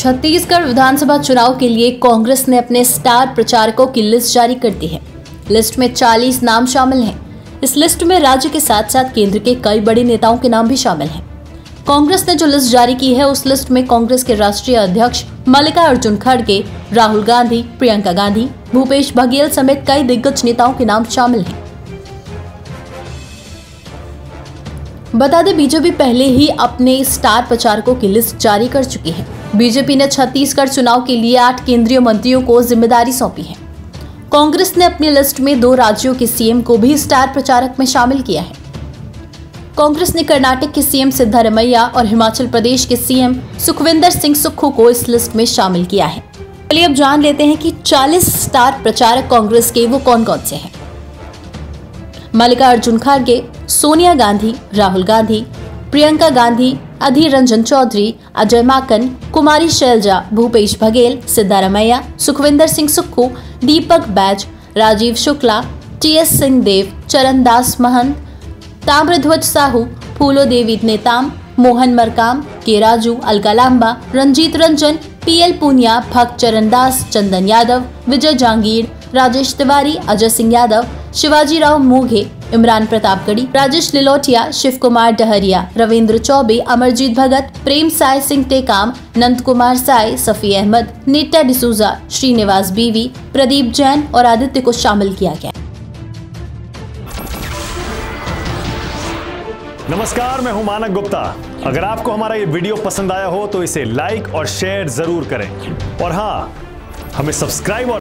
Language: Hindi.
छत्तीसगढ़ विधानसभा चुनाव के लिए कांग्रेस ने अपने स्टार प्रचारकों की लिस्ट जारी कर दी है। लिस्ट में 40 नाम शामिल हैं। इस लिस्ट में राज्य के साथ साथ केंद्र के कई बड़े नेताओं के नाम भी शामिल हैं। कांग्रेस ने जो लिस्ट जारी की है, उस लिस्ट में कांग्रेस के राष्ट्रीय अध्यक्ष मल्लिकार्जुन खड़गे, राहुल गांधी, प्रियंका गांधी, भूपेश बघेल समेत कई दिग्गज नेताओं के नाम शामिल हैं। बता दें, बीजेपी पहले ही अपने स्टार प्रचारकों की लिस्ट जारी कर चुकी है। बीजेपी ने छत्तीसगढ़ चुनाव के लिए 8 केंद्रीय मंत्रियों को जिम्मेदारी सौंपी है। कांग्रेस ने अपनी लिस्ट में 2 राज्यों के सीएम को भी स्टार प्रचारक में शामिल किया है। कांग्रेस ने कर्नाटक के सीएम सिद्धारमैया और हिमाचल प्रदेश के सीएम सुखविंदर सिंह सुक्खू को इस लिस्ट में शामिल किया है। चलिए अब जान लेते हैं कि 40 स्टार प्रचारक कांग्रेस के वो कौन कौन से हैं। मल्लिकार्जुन खड़गे, Sonia Gandhi, Rahul Gandhi, Priyanka Gandhi, Adhir Ranjan Chowdhury, Ajay Maken, Kumari Selja, Bhupesh Baghel, Siddaramaiah, Sukhvinder Singh Sukhu, Deepak Baij, Rajeev Shukla, TS Singhdeo, Charandas Mahant, Tamradhwaj Sahu, Phulo Devi Netam, Mohan Markam, K Raju, Alka Lamba, Ranjeet Ranjan, PL Punia, Bhakt Charandas, Chandan Yadav, विजय जांगीर, राजेश तिवारी, अजय सिंह यादव, शिवाजी राव मोघे, इमरान प्रतापगढ़ी, राजेश लिलोटिया, शिव कुमार डहरिया, रविंद्र चौबे, अमरजीत भगत, प्रेम साय सिंह टेकाम, नंद कुमार साय, सफी अहमद, नीता डिसूजा, श्रीनिवास बीवी, प्रदीप जैन और आदित्य को शामिल किया गया। नमस्कार, मैं हूं मानक गुप्ता। अगर आपको हमारा ये वीडियो पसंद आया हो तो इसे लाइक और शेयर जरूर करें और हाँ, हमें सब्सक्राइब और